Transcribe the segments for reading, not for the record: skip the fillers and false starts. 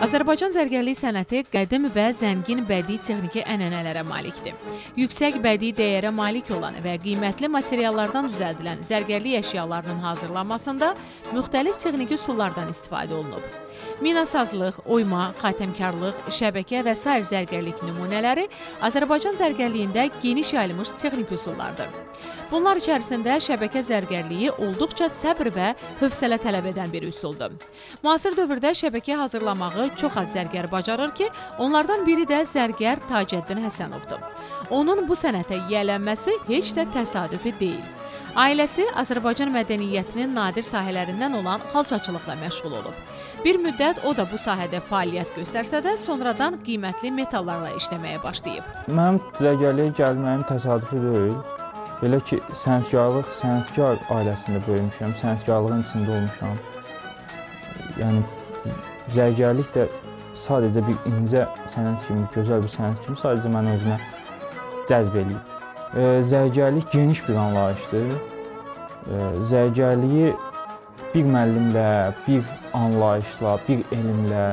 Azərbaycan zərgərlik sənəti qədim və zəngin bədii texniki ənənələrə malikdir. Yüksək bədii dəyərə malik olan və qiymətli materiallardan düzəldilən zərgərlik əşyalarının hazırlanmasında müxtəlif texniki üsullardan istifadə olunub. Minasazlıq, oyma, xatəmkarlıq, şəbəkə və sair zərgərlik nümunələri Azərbaycan zərgərliyində geniş yayılmış texniki üsullardır. Bunlar içərisində şəbəkə zərgərliyi olduqca səbr və hövsələ tələb edən bir üsuldur. Müasir dövrdə şəbəkə hazırlamağı çox az zərgər bacarır ki, onlardan biri də zərgər Tacəddin Həsənovdur. Onun bu sənətə yiyələnməsi heç də təsadüfi deyil. Ailəsi Azərbaycan mədəniyyətinin nadir sahələrindən olan xalçaçılıqla məşğul olub. Bir müddət o da bu sahədə fəaliyyət göstərsə də, sonradan qiymətli metallarla işləməyə başlayıb. Mənim zərgərliyə gəlməyim təsadüfi deyil. Belə ki, sənətkar ailəsində böyümüşəm, sənətkarlığın içində olmuşam. Yəni, zərgərlik də sadəcə bir incə sənət kimi, gözəl bir sənət kimi sadəcə məni özünə cəzb eləyib. Zərgərlik geniş bir anlayışdır. Zərgərliyi bir müəllimlə, bir anlayışla, bir elmlə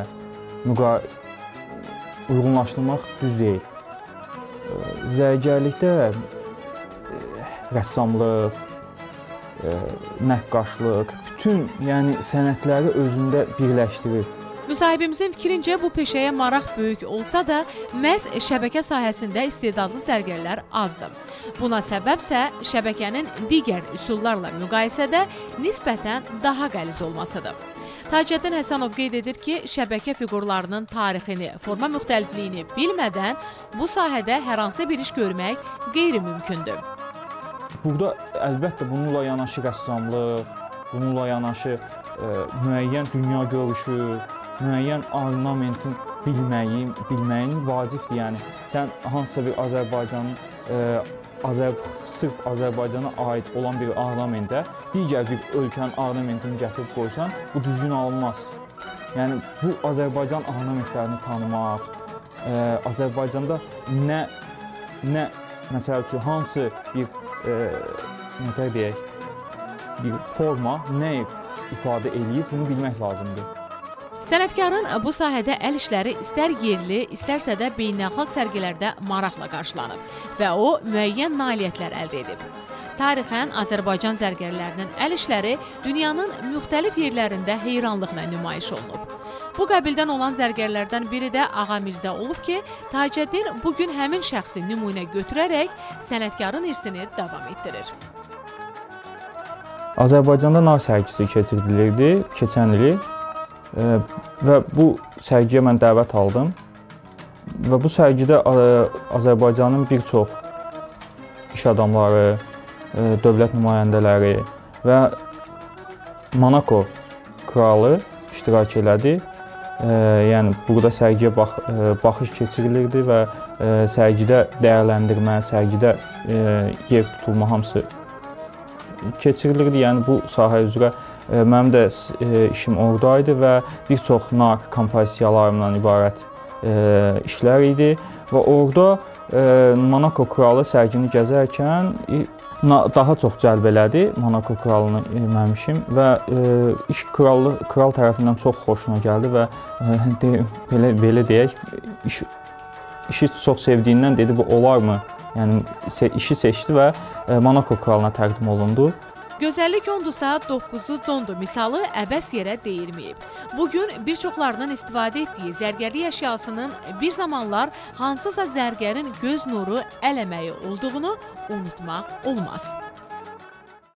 uyğunlaşdırmaq düz deyil. Zərgərlikdə rəssamlıq, nəqqaşlıq, bütün sənətləri özündə birləşdirir. Müsahibimizin fikrincə bu peşəyə maraq böyük olsa da, məhz şəbəkə sahəsində istedadlı zərgərlər azdır. Buna səbəbsə şəbəkənin digər üsullarla müqayisədə nisbətən daha qəliz olmasıdır. Tacəddin Həsənov qeyd edir ki, şəbəkə fiqurlarının tarixini, forma müxtəlifliyini bilmədən bu sahədə hər hansı bir iş görmək qeyri-mümkündür. Burada əlbəttə bununla yanaşı rəssamlıq, bununla yanaşı müəyyən dünya görüşü, müəyyən ornamentin bilməyin vacibdir. Yəni, sən hansısa bir sırf Azərbaycana aid olan bir ornamentə digər bir ölkənin ornamentini gətirib qoysan, bu düzgün alınmaz. Yəni, bu Azərbaycan ornamentlərini tanımaq, Azərbaycanda məsəl üçün, hansı bir bir forma nə ifadə eləyir, bunu bilmək lazımdır. Sənətkarın bu sahədə əl işləri istər yerli, istərsə də beynəlxalq sərgilərdə maraqla qarşılanıb və o müəyyən nailiyyətlər əldə edib. Tarixən Azərbaycan zərgərlərinin əl işləri dünyanın müxtəlif yerlərində heyranlıqla nümayiş olunub. Bu qəbildən olan zərgərlərdən biri də Ağa Mirzə olub ki, Tacəddin bugün həmin şəxsi nümunə götürərək sənətkarın irsini davam etdirir. Azərbaycanda nar sərgisi keçirilirdi keçən ili və bu sərgiyə mən dəvət aldım və bu sərgidə Azərbaycanın bir çox iş adamları, dövlət nümayəndələri və Monako kralı iştirak elədi. Yəni, burada sərgiyə baxış keçirilirdi və sərgidə dəyərləndirmə, sərgidə yer tutulma hamısı keçirilirdi. Yəni, bu sahə üzrə mənim də işim oradaydı və bir çox nar kompozisiyalarımdan ibarət işlər idi və orada Monako kralı sərgini gəzərkən daha çox cəlb elədi Monako kralını mənim işim və iş kral tərəfindən çox xoşuna gəldi və belə deyək, işi çox sevdiyindən dedi, bu olarmı? Yəni, işi seçdi və Monako kralına təqdim olundu. Gözəllik ondursa, 9-u dondur misalı əbəs yerə deyilməyib. Bugün bir çoxlarının istifadə etdiyi zərgərlik əşyasının bir zamanlar hansısa zərgərin göz nuru, əl əməyi olduğunu unutmaq olmaz.